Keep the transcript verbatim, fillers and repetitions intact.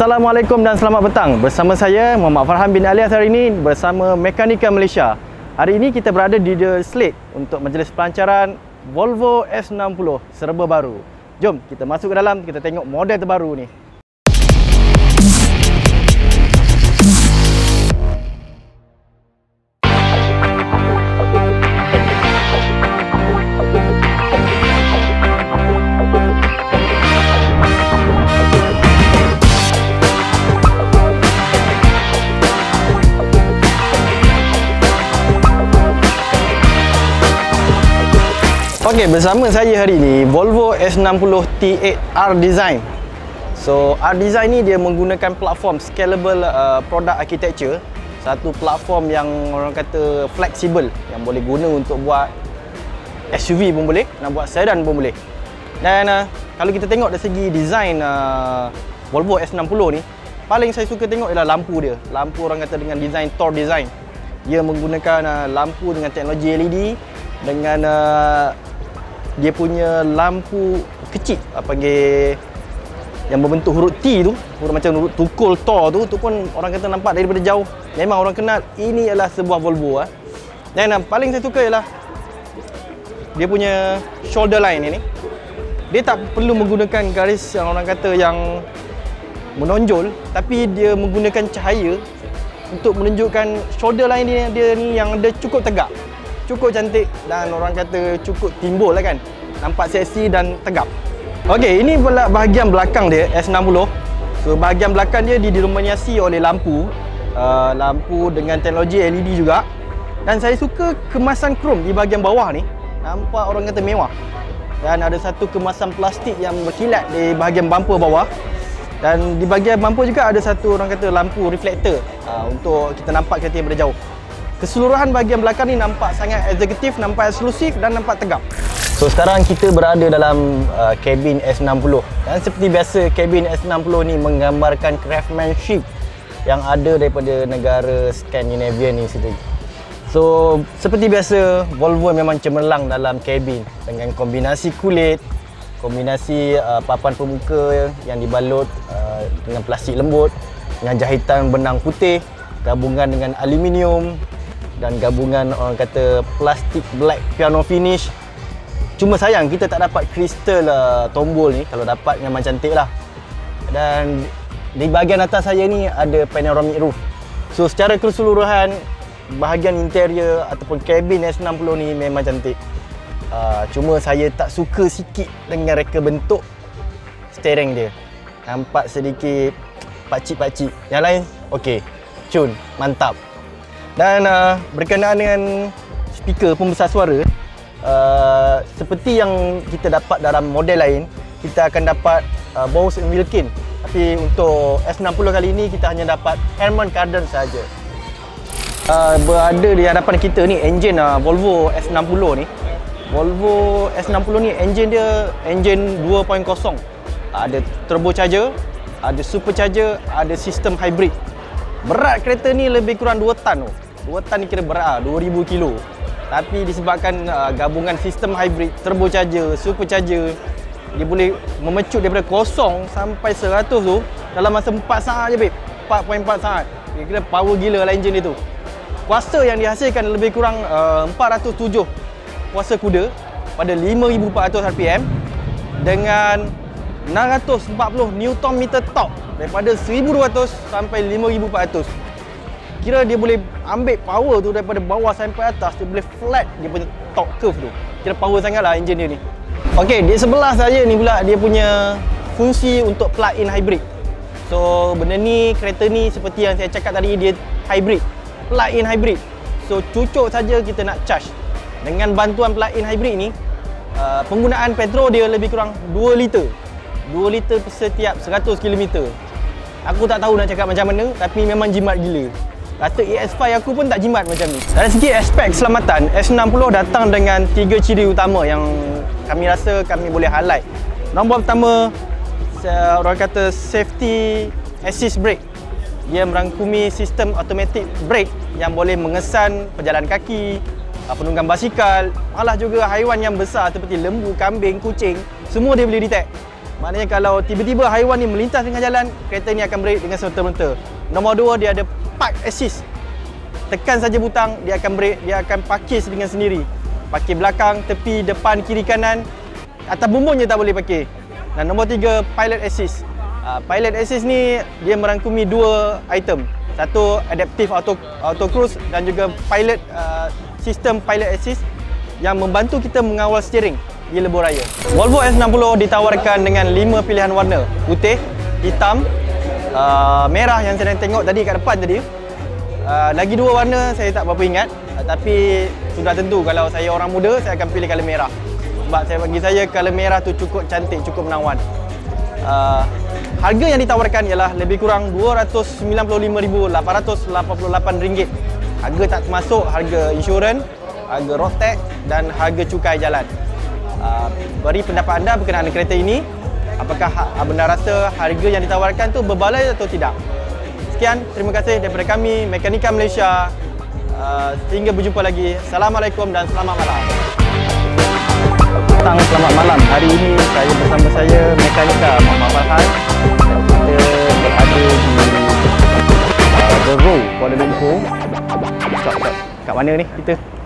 Assalamualaikum dan selamat petang. Bersama saya Muhammad Farhan bin Alias hari ini bersama Mekanika Malaysia. Hari ini kita berada di The Slate untuk majlis pelancaran Volvo S enam puluh serba baru. Jom kita masuk ke dalam, kita tengok model terbaru ni. Okey, bersama saya hari ini Volvo S enam puluh T eight R Design. So, R Design ni dia menggunakan platform scalable uh, product architecture. Satu platform yang orang kata fleksibel, yang boleh guna untuk buat S U V pun boleh, nak buat sedan pun boleh. Dan uh, kalau kita tengok dari segi design uh, Volvo S enam puluh ni, paling saya suka tengok ialah lampu dia. Lampu orang kata dengan design Tor design. Dia menggunakan uh, lampu dengan teknologi L E D dengan uh, dia punya lampu kecil, apa panggil, yang berbentuk huruf T tu, huruf macam huruf tukul Tor tu, tu pun orang kata nampak daripada jauh. Memang orang kenal ini adalah sebuah Volvo ah. Dan uh, paling saya suka ialah dia punya shoulder line ini. Dia tak perlu menggunakan garis yang orang kata yang menonjol, tapi dia menggunakan cahaya untuk menunjukkan shoulder line dia, dia ni yang dia cukup tegak, cukup cantik, dan orang kata cukup timbul lah kan. Nampak seksi dan tegap. Okey, ini pula bahagian belakang dia S enam puluh. So bahagian belakang dia didominasi oleh lampu uh, lampu dengan teknologi L E D juga. Dan saya suka kemasan krom di bahagian bawah ni. Nampak orang kata mewah. Dan ada satu kemasan plastik yang berkilat di bahagian bumper bawah. Dan di bahagian bumper juga ada satu orang kata lampu reflektor uh, untuk kita nampak kereta daripada jauh. Keseluruhan bahagian belakang ni nampak sangat eksekutif, nampak eksklusif dan nampak tegap. So sekarang kita berada dalam uh, kabin S enam puluh. Dan seperti biasa, kabin S enam puluh ni menggambarkan craftsmanship yang ada daripada negara Scandinavian ni sendiri. So seperti biasa, Volvo memang cemerlang dalam kabin dengan kombinasi kulit, kombinasi uh, papan pemuka yang dibalut uh, dengan plastik lembut, dengan jahitan benang putih, gabungan dengan aluminium, dan gabungan orang kata plastik black piano finish. Cuma sayang kita tak dapat kristal uh, tombol ni. Kalau dapat memang cantik lah. Dan di bahagian atas saya ni ada panoramic roof. So secara keseluruhan bahagian interior ataupun kabin S enam puluh ni memang cantik. uh, Cuma saya tak suka sikit dengan reka bentuk steering dia. Nampak sedikit pakcik-pakcik. Yang lain okey, cun, mantap. Dan uh, berkenaan dengan speaker pembesar suara, uh, seperti yang kita dapat dalam model lain, kita akan dapat uh, Bose and Wilkin. Tapi untuk S enam puluh kali ini kita hanya dapat Harman Kardon saja. Uh, berada di hadapan kita ni enjin uh, Volvo S enam puluh ni. Volvo S enam puluh ni enjin dia enjin dua titik kosong. Uh, ada turbocharger, ada supercharger, ada sistem hybrid. Berat kereta ni lebih kurang dua tan tu. dua tan ni kira berat lah, dua ribu kilo. Tapi disebabkan uh, gabungan sistem hybrid, turbocharger, supercharger, dia boleh memecut daripada kosong sampai seratus tu dalam masa empat saat je, babe. empat titik empat saat. Dia kira power gila lah enjin dia tu. Kuasa yang dihasilkan lebih kurang uh, empat ratus tujuh kuasa kuda pada lima ribu empat ratus R P M dengan enam ratus empat puluh Newton meter torque daripada seribu dua ratus sampai lima ribu empat ratus. Kira dia boleh ambil power tu daripada bawah sampai atas, dia boleh flat dia punya torque curve tu. Kira power sangatlah enjin dia ni. Okey, di sebelah saya ni pula dia punya fungsi untuk plug-in hybrid. So benda ni, kereta ni seperti yang saya cakap tadi, dia hybrid, plug-in hybrid. So cucuk saja kita nak charge. Dengan bantuan plug-in hybrid ni, uh, penggunaan petrol dia lebih kurang dua liter. dua liter setiap seratus kilometer. Aku tak tahu nak cakap macam mana, tapi memang jimat gila. Rasa A S lima aku pun tak jimat macam ni. Dari segi aspek keselamatan, S enam puluh datang dengan tiga ciri utama yang kami rasa kami boleh highlight. Nombor pertama, orang kata safety assist brake. Dia merangkumi sistem automatic brake yang boleh mengesan pejalan kaki, penunggang basikal, malah juga haiwan yang besar seperti lembu, kambing, kucing, semua dia boleh detect. Maknanya kalau tiba-tiba haiwan ni melintas dengan jalan, kereta ni akan brake dengan serta-merta. Nombor dua, dia ada park assist. Tekan saja butang, dia akan brake, dia akan parkir dengan sendiri. Parkir belakang, tepi, depan, kiri, kanan. Atas bumbung je tak boleh parkir. Dan nombor tiga, pilot assist. Uh, pilot assist ni dia merangkumi dua item. Satu, adaptive auto auto cruise dan juga pilot uh, sistem pilot assist yang membantu kita mengawal steering di lebuh raya. Volvo S enam puluh ditawarkan dengan lima pilihan warna. Putih, hitam, uh, merah yang saya tengok tadi kat depan tadi. Uh, lagi dua warna saya tak berapa ingat, uh, tapi sudah tentu kalau saya orang muda saya akan pilih color merah. Sebab saya bagi saya color merah tu cukup cantik, cukup menawan. Uh, harga yang ditawarkan ialah lebih kurang dua ratus sembilan puluh lima ribu lapan ratus lapan puluh lapan ringgit. Harga tak termasuk harga insurans, harga road tax dan harga cukai jalan. Uh, beri pendapat anda berkenaan dengan kereta ini. Apakah anda rasa harga yang ditawarkan tu berbaloi atau tidak? Sekian, terima kasih daripada kami Mekanika Malaysia. Uh, sehingga berjumpa lagi. Assalamualaikum dan selamat malam. Petang, selamat malam. Hari ini saya bersama saya Mekanika Muhammad Farhan. Kita berada di uh, The Row, Kuala Lumpur. Kat, kat, kat mana ni kita?